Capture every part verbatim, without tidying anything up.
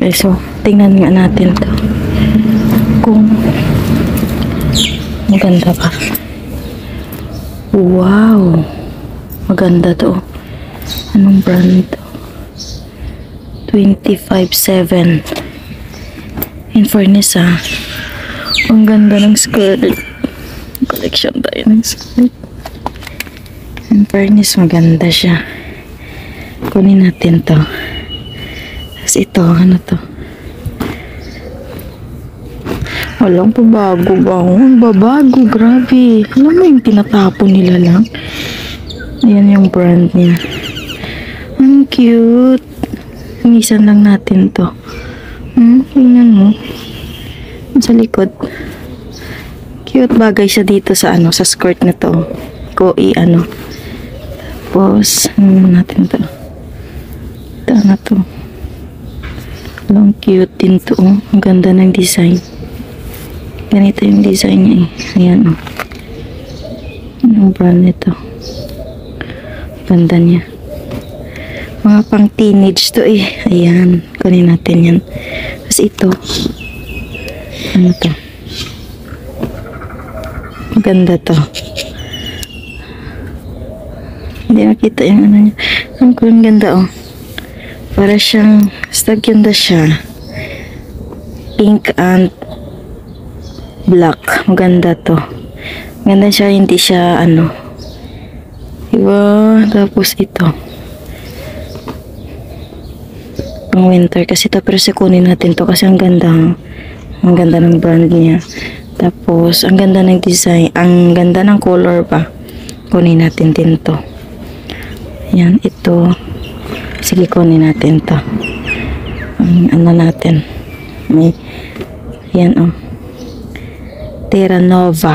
Okay, so tingnan nga natin to kung maganda pa. Wow, maganda to. Anong brand to? twenty-five seven. In fairness ah, ang ganda ng skirt. Collection tayo ng skirt. In fairness, maganda siya. Kunin natin to. Tapos ito, ano to? Walang pabago ba? Babago, grabe. Alam mo yung tinatapon nila lang? Ayan yung brand niya. Ang cute. Minsan lang natin to. Hmm, tingnan mo. Sa likod. Cute, bagay siya dito sa ano, sa skirt na to. Koi, ano. Tapos, ano natin to. Ito na to. Long cute din to. Oh. Ang ganda ng design. Ganito yung design niya eh. Ayan oh. Anong brand nito? Ganda niya. Mga pang teenage to eh. Ayan. Kunin natin yan. Tapos ito. Ano to? Maganda to. Hindi nakita yung ano niya. Ang kurang ganda oh. Para siyang stagyanda siya. Pink and black. Maganda to. Maganda siya. Hindi siya ano. Diba? Tapos ito. Pang winter. Kasi ito pero kunin natin to. Kasi ang ganda. Ang ganda ng brand niya. Tapos ang ganda ng design. Ang ganda ng color pa. Kunin natin din to. Yan. Ito. Sige, kunin natin to. Um, ano natin? May, yan oh. Terra Nova.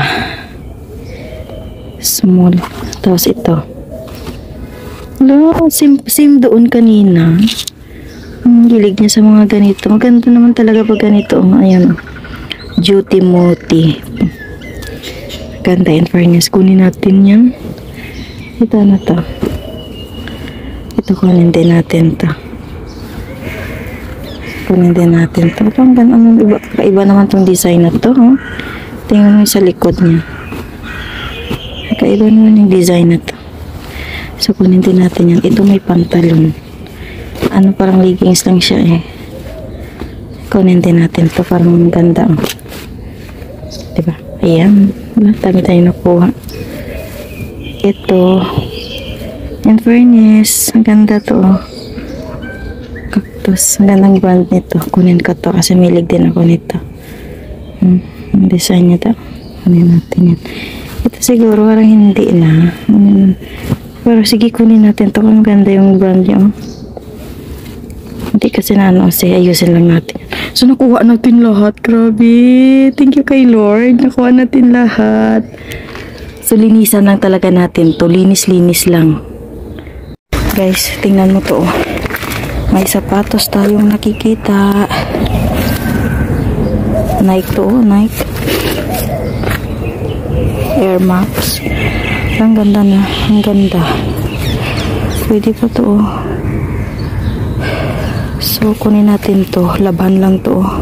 Small. Tapos ito. Hello, same, same doon kanina. Ang hilig niya sa mga ganito. Maganda naman talaga pag ganito. Oh. Ayan oh. Duty Moti. Ganda in fairness. Kunin natin yan. Ito na to. Ito kunin din natin to. Kunin din natin to. Ito ang ganda. Iba, kakaiba naman tong design na to. Huh? Tingnan mo yung sa likod niya. Kakaiba naman yung design na to. So kunin din natin yan. Ito may pantalon. Ano parang leggings lang siya eh. Kunin din natin to. Parang ganda. Oh. Diba? Ayan. Dami tayo nakuha. Ito. In fairness, ang ganda to. Cactus. Ang gandang brand nito. Kunin ko to kasi milig din ako nito. Hmm. Ang design niya to. Kunin natin yan. Ito siguro parang hindi na. Hmm. Pero sige kunin natin to. Ang ganda yung brand niya. Hindi kasi na ano kasi ayusin lang natin. So nakuha natin lahat. Grabe. Thank you kay Lord. Nakuha natin lahat. So linisan lang talaga natin to. Linis-linis lang. Guys, tingnan mo to. May sapatos tayong nakikita. Nike to, oh, Nike. Air Max. Ang ganda na. Ang ganda. Pwede pa to, oh. So, kunin natin to. Laban lang to, oh.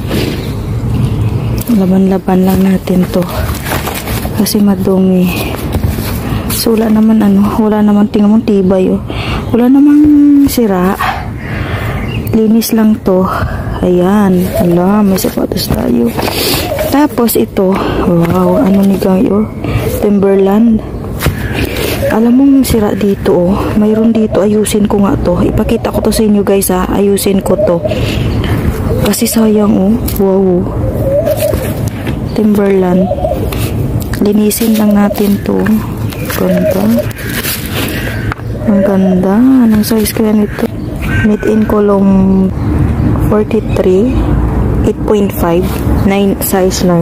Laban-laban lang natin to. Kasi madumi. So, wala naman ano. Wala naman, tingnan mo, tibay, oh. Wala namang sira. Linis lang to. Ayan. Ala, may sapatos tayo. Tapos ito. Wow, ano ni Gayo? Timberland. Alam mong sira dito oh. Mayroon dito. Ayusin ko nga to. Ipakita ko to sa inyo guys ha. Ayusin ko to. Kasi sayang oh. Wow. Timberland. Linisin lang natin to. Ganda. Ang ganda. Anong size kaya nito? Knit in column forty-three. eight point five. nine. Size nine.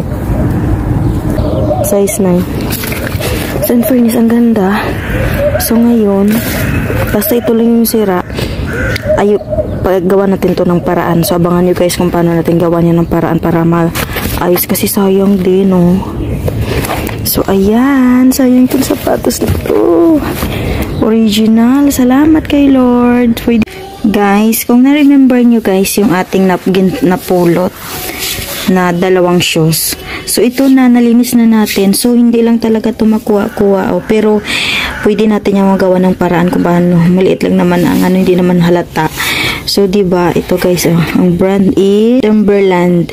Size nine. So, in fairness, ang ganda. So, ngayon, basta ito lang yung sira, ay, paggawa natin to ng paraan. So, abangan nyo guys kung paano natin gawa niya ng paraan para maayos. Kasi sayang din, oh. So, ayan. Sayang itong sapatos na ito. Original. Salamat kay Lord. Guys, kung na-remember nyo guys, yung ating nap napulot na dalawang shoes. So, ito na, nalinis na natin. So, hindi lang talaga ito makuha-kuha. Oh. Pero, pwede natin yung magawa ng paraan kung paano. Maliit lang naman ang ano, hindi naman halata. So, diba, ito guys, oh, ang brand is Timberland.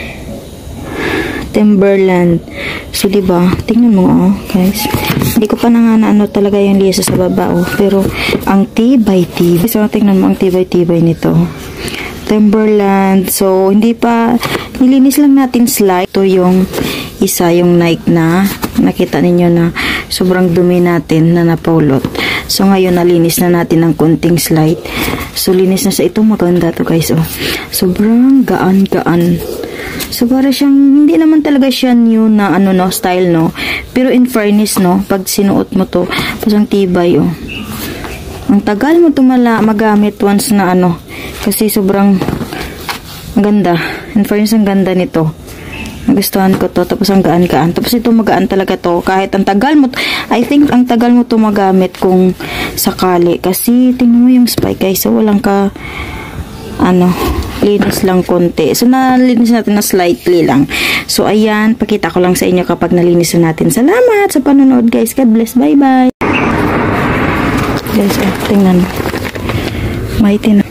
Timberland. So, diba, tingnan mo, oh, guys. Hindi ko pa na nga na ano talaga yung liso sa baba, oh. Pero, ang tibay-tibay. So, tingnan mo ang tibay-tibay nito. Timberland. So, hindi pa, nilinis lang natin slide. Ito yung isa, yung Nike na, nakita ninyo na sobrang dumi natin na napulot. So, ngayon, nalinis na natin ng konting slide. So, linis na sa ito. Maganda to guys, oh. Sobrang gaan-gaan. So, para siyang, hindi naman talaga siya new na, ano, no, style, no. Pero, in fairness, no, pag sinuot mo to, pasang tibay, oh. Ang tagal mo tumala magamit once na, ano, kasi sobrang ganda. In fairness, ang ganda nito. Nagustuhan ko to. Tapos, ang gaan-gaan. Tapos, ito magaan talaga to. Kahit ang tagal mo, I think, ang tagal mo to magamit kung sakali. Kasi, tingnan mo yung spike, guys. So, walang ka, ano, linis lang konti. So, nalinis natin na slightly lang. So, ayan, pakita ko lang sa inyo kapag nalinis na natin. Salamat sa panonood, guys. God bless. Bye-bye. Guys, eh, tingnan. Mighty na.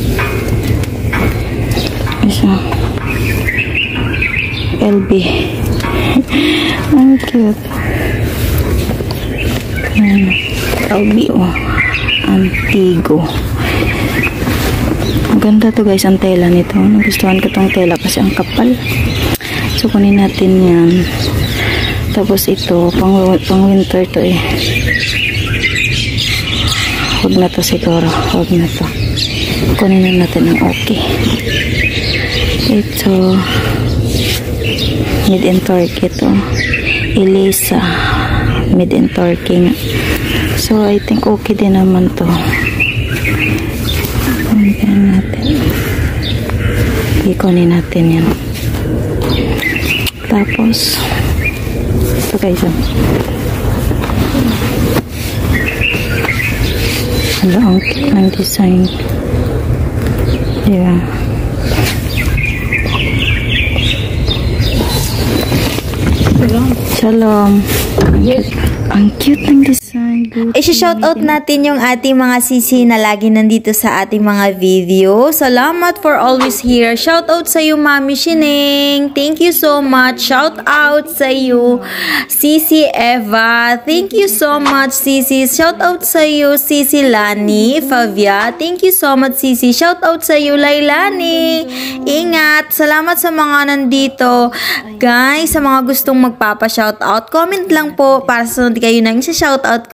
Isa. L B. Ang cute. Ayan. L B, oh. Antigo. Maganda to guys, ang tela nito. Nagustuhan ko tong tela kasi ang kapal. So, kunin natin yan. Tapos ito, pang, pang winter to eh. Huwag na to siguro. Huwag na to. Kunin na natin ang okay. Ito, made in Turkey to. Elisa, made in Turkey. So, I think okay din naman to. Kunin natin. Ikunin natin yan. Tapos, ito guys. Hala, ang cute ng design. Diba? Shalom. Yes. Ang cute ng design. I-shoutout natin yung ating mga sisi na lagi nandito sa ating mga video. Salamat for always here. Shoutout sa iyo, Mami Shining. Thank you so much. Shoutout sa iyo, Sisi Eva. Thank you so much, Sisi. Shoutout sa iyo, Sisi Lani Favia. Thank you so much, Sisi. Shoutout sa iyo, Lailani. Ingat. Salamat sa mga nandito. Guys, sa mga gustong magpapa-shoutout, comment lang po para sa kayo na yung sa shoutout